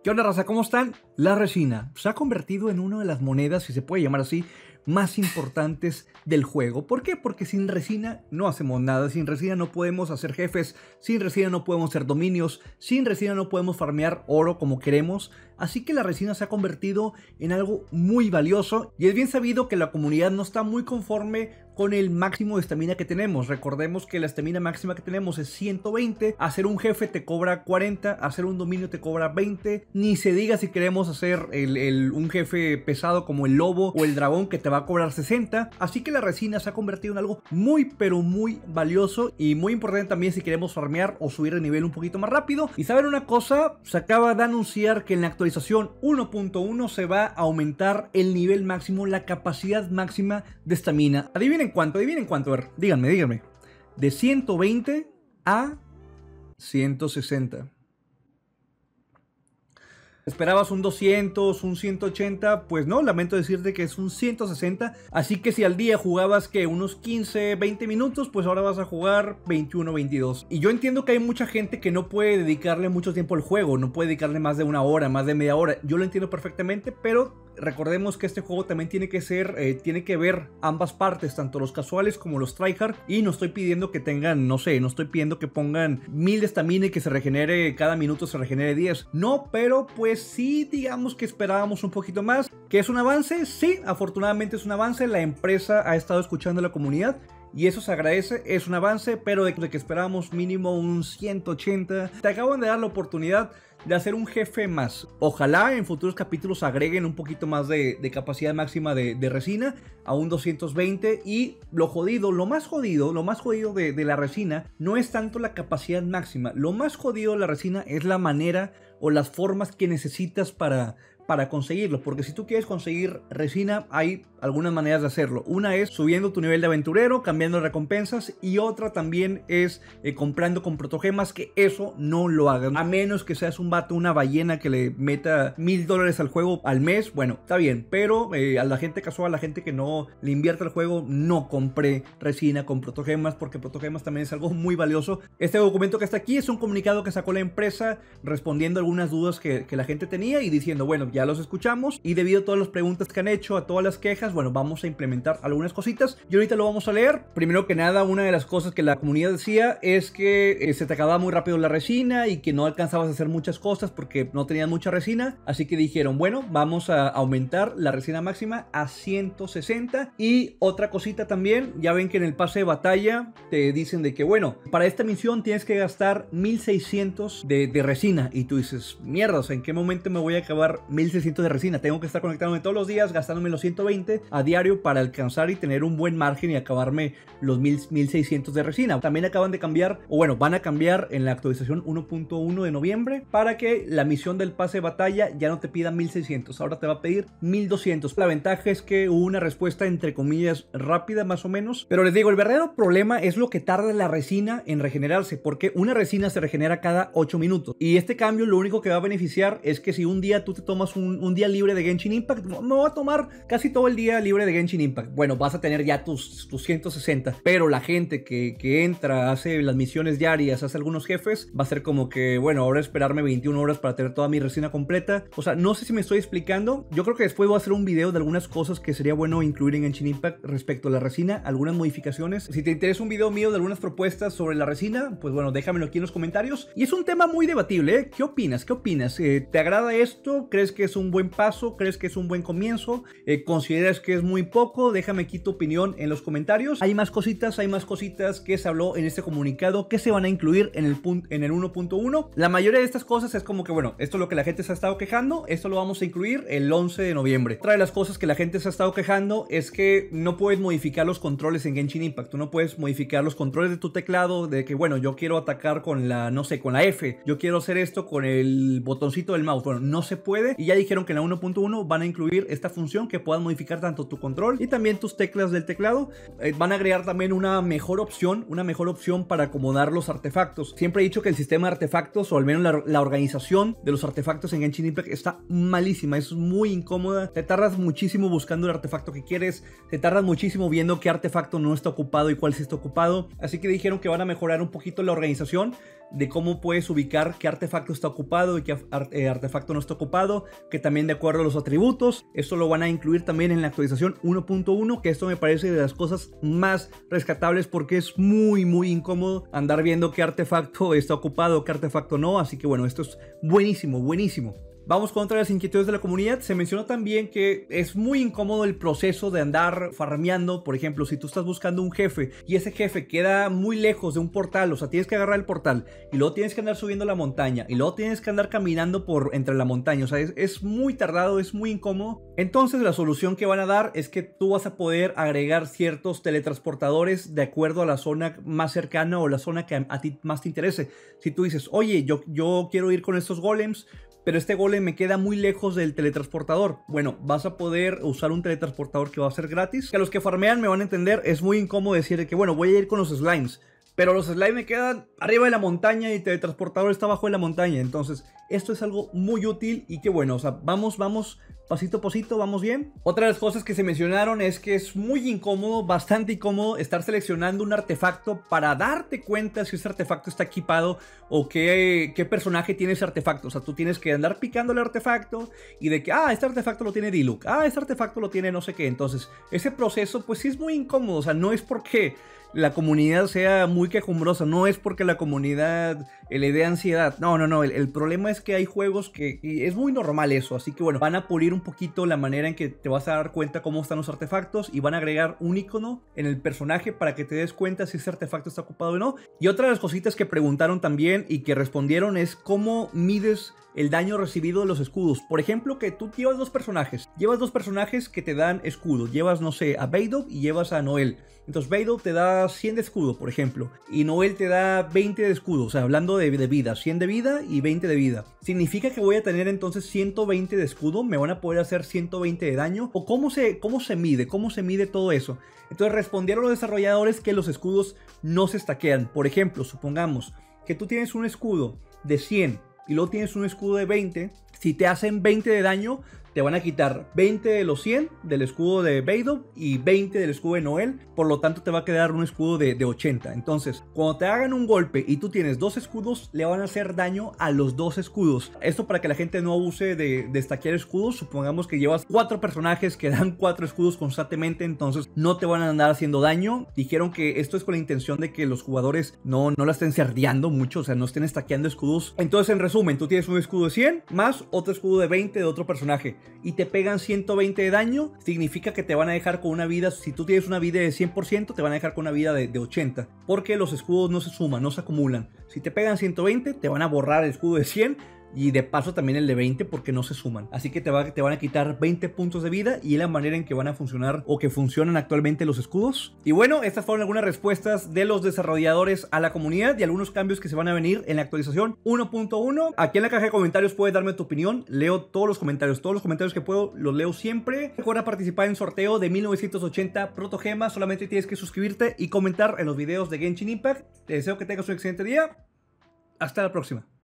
¿Qué onda, raza? ¿Cómo están? La resina se ha convertido en una de las monedas, si se puede llamar así, más importantes del juego. ¿Por qué? Porque sin resina no hacemos nada, sin resina no podemos hacer jefes, sin resina no podemos hacer dominios, sin resina no podemos farmear oro como queremos. Así que la resina se ha convertido en algo muy valioso y es bien sabido que la comunidad no está muy conforme con el máximo de estamina que tenemos. Recordemos que la estamina máxima que tenemos es 120, hacer un jefe te cobra 40, hacer un dominio te cobra 20, ni se diga si queremos hacer un jefe pesado como el lobo o el dragón que te va a cobrar 60. Así que la resina se ha convertido en algo muy pero muy valioso y muy importante también si queremos farmear o subir de nivel un poquito más rápido. Y saben una cosa, se acaba de anunciar que en la actualización 1.1 se va a aumentar el nivel máximo, la capacidad máxima de estamina. Adivinen cuánto, a ver, díganme. De 120 a 160. ¿Esperabas un 200, un 180? Pues no, lamento decirte que es un 160. Así que si al día jugabas que unos 15, 20 minutos, pues ahora vas a jugar 21, 22. Y yo entiendo que hay mucha gente que no puede dedicarle mucho tiempo al juego, no puede dedicarle más de una hora, más de media hora. Yo lo entiendo perfectamente, pero recordemos que este juego también tiene que ver ambas partes, tanto los casuales como los tryhard. Y no estoy pidiendo que tengan, no estoy pidiendo que pongan 1000 de estamina y que se regenere, cada minuto se regenere 10. No, pero pues sí, digamos que esperábamos un poquito más. ¿Que es un avance? Sí, afortunadamente es un avance. La empresa ha estado escuchando a la comunidad y eso se agradece, es un avance, pero de que esperábamos mínimo un 180. Te acaban de dar la oportunidad de hacer un jefe más. Ojalá en futuros capítulos agreguen un poquito más de capacidad máxima de resina a un 220. Y lo más jodido de la resina no es tanto la capacidad máxima. Lo más jodido de la resina es la manera o las formas que necesitas para conseguirlo, porque si tú quieres conseguir resina hay algunas maneras de hacerlo. Una es subiendo tu nivel de aventurero, cambiando recompensas, y otra también es comprando con protogemas, que eso no lo hagan, a menos que seas un vato, una ballena que le meta $1000 al juego al mes. Bueno, está bien, pero a la gente casual, a la gente que no le invierte al juego, no compre resina con protogemas, porque protogemas también es algo muy valioso. Este documento que está aquí es un comunicado que sacó la empresa respondiendo a algunas dudas que la gente tenía y diciendo, bueno, ya los escuchamos y debido a todas las preguntas que han hecho, a todas las quejas, bueno, vamos a implementar algunas cositas y ahorita lo vamos a leer. Primero que nada, una de las cosas que la comunidad decía es que se te acababa muy rápido la resina y que no alcanzabas a hacer muchas cosas porque no tenías mucha resina, así que dijeron, bueno, vamos a aumentar la resina máxima a 160. Y otra cosita también, ya ven que en el pase de batalla te dicen de que, bueno, para esta misión tienes que gastar 1600 de resina, y tú dices, mierda, o sea, ¿en qué momento me voy a acabar 1600 de resina? Tengo que estar conectándome todos los días, gastándome los 120 a diario para alcanzar y tener un buen margen y acabarme los 1600 de resina. También acaban de cambiar, o bueno, van a cambiar en la actualización 1.1 de noviembre para que la misión del pase de batalla ya no te pida 1600, ahora te va a pedir 1200. La ventaja es que hubo una respuesta entre comillas rápida, más o menos, pero les digo, el verdadero problema es lo que tarda la resina en regenerarse, porque una resina se regenera cada 8 minutos y este cambio lo único que va a beneficiar es que si un día tú te tomas un día libre de Genshin Impact, me voy a tomar casi todo el día libre de Genshin Impact, bueno, vas a tener ya tus 160, pero la gente que entra, hace las misiones diarias, hace algunos jefes, va a ser como que, bueno, ahora esperarme 21 horas para tener toda mi resina completa. O sea, no sé si me estoy explicando. Yo creo que después voy a hacer un video de algunas cosas que sería bueno incluir en Genshin Impact respecto a la resina, algunas modificaciones. Si te interesa un video mío de algunas propuestas sobre la resina, pues bueno, déjamelo aquí en los comentarios. Y es un tema muy debatible, ¿eh? ¿Qué opinas? ¿Te agrada esto? ¿Crees que es un buen paso? ¿Crees que es un buen comienzo? ¿Consideras que es muy poco? Déjame aquí tu opinión en los comentarios. Hay más cositas que se habló en este comunicado que se van a incluir en el 1.1. La mayoría de estas cosas es como que, bueno, esto es lo que la gente se ha estado quejando, esto lo vamos a incluir el 11 de noviembre. Otra de las cosas que la gente se ha estado quejando es que no puedes modificar los controles en Genshin Impact. Tú no puedes modificar los controles de tu teclado, de que, bueno, yo quiero atacar con la, no sé, con la F, yo quiero hacer esto con el botoncito del mouse. Bueno, no se puede, y ya dijeron que en la 1.1 van a incluir esta función que puedas modificar tanto tu control y también tus teclas del teclado. Van a agregar también una mejor opción para acomodar los artefactos. Siempre he dicho que el sistema de artefactos, o al menos la organización de los artefactos en Genshin Impact, está malísima, es muy incómoda. Te tardas muchísimo buscando el artefacto que quieres, te tardas muchísimo viendo qué artefacto no está ocupado y cuál sí está ocupado. Así que dijeron que van a mejorar un poquito la organización de cómo puedes ubicar qué artefacto está ocupado y qué artefacto no está ocupado, que también de acuerdo a los atributos. Esto lo van a incluir también en la actualización 1.1, que esto me parece de las cosas más rescatables porque es muy incómodo andar viendo qué artefacto está ocupado, qué artefacto no. Así que bueno, esto es buenísimo. Vamos con otra de las inquietudes de la comunidad. Se mencionó también que es muy incómodo el proceso de andar farmeando. Por ejemplo, si tú estás buscando un jefe y ese jefe queda muy lejos de un portal, o sea, tienes que agarrar el portal y luego tienes que andar subiendo la montaña y luego tienes que andar caminando por entre la montaña. O sea, es muy tardado, es muy incómodo. Entonces la solución que van a dar es que tú vas a poder agregar ciertos teletransportadores de acuerdo a la zona más cercana o la zona que a ti más te interese. Si tú dices, oye, yo quiero ir con estos golems, pero este golem me queda muy lejos del teletransportador. Bueno, vas a poder usar un teletransportador que va a ser gratis. Que a los que farmean me van a entender, es muy incómodo decir que bueno, voy a ir con los slimes, pero los slimes me quedan arriba de la montaña y el teletransportador está abajo de la montaña. Entonces, esto es algo muy útil y que bueno, o sea, vamos pasito a pasito, vamos bien. Otra de las cosas que se mencionaron es que es muy incómodo, bastante incómodo, estar seleccionando un artefacto para darte cuenta si ese artefacto está equipado o qué personaje tiene ese artefacto. O sea, tú tienes que andar picando el artefacto y de que, este artefacto lo tiene Diluc, este artefacto lo tiene no sé qué. Entonces, ese proceso pues sí es muy incómodo. O sea, no es porque la comunidad sea muy quejumbrosa, no es porque la comunidad le dé ansiedad, no, el problema es que hay juegos que es muy normal eso, así que bueno, van a pulir un poquito la manera en que te vas a dar cuenta cómo están los artefactos y van a agregar un icono en el personaje para que te des cuenta si ese artefacto está ocupado o no. Y otra de las cositas que preguntaron también y que respondieron es cómo mides el daño recibido de los escudos. Por ejemplo, que tú llevas dos personajes que te dan escudo. Llevas, no sé, a Beidou y llevas a Noel. Entonces Beidou te da 100 de escudo, por ejemplo, y Noel te da 20 de escudo. O sea, hablando de vida, 100 de vida y 20 de vida. ¿Significa que voy a tener entonces 120 de escudo? ¿Me van a poder hacer 120 de daño? ¿O cómo se mide? ¿Cómo se mide todo eso? Entonces respondieron los desarrolladores que los escudos no se stackean. Por ejemplo, supongamos que tú tienes un escudo de 100 y luego tienes un escudo de 20, si te hacen 20 de daño, te van a quitar 20 de los 100 del escudo de Beidou y 20 del escudo de Noel. Por lo tanto, te va a quedar un escudo de 80. Entonces, cuando te hagan un golpe y tú tienes dos escudos, le van a hacer daño a los dos escudos. Esto para que la gente no abuse de stackear escudos. Supongamos que llevas 4 personajes que dan 4 escudos constantemente, entonces no te van a andar haciendo daño. Dijeron que esto es con la intención de que los jugadores no la estén cerdeando mucho, o sea, no estén stackeando escudos. Entonces, en resumen, tú tienes un escudo de 100 más otro escudo de 20 de otro personaje y te pegan 120 de daño, significa que te van a dejar con una vida, si tú tienes una vida de 100%, te van a dejar con una vida de 80, porque los escudos no se suman, no se acumulan. Si te pegan 120, te van a borrar el escudo de 100 y de paso también el de 20 porque no se suman. Así que te van a quitar 20 puntos de vida y es la manera en que van a funcionar o que funcionan actualmente los escudos. Y bueno, estas fueron algunas respuestas de los desarrolladores a la comunidad y algunos cambios que se van a venir en la actualización 1.1. Aquí en la caja de comentarios puedes darme tu opinión. Leo todos los comentarios que puedo, los leo siempre. Recuerda participar en el sorteo de 1980 protogemas. Solamente tienes que suscribirte y comentar en los videos de Genshin Impact. Te deseo que tengas un excelente día. Hasta la próxima.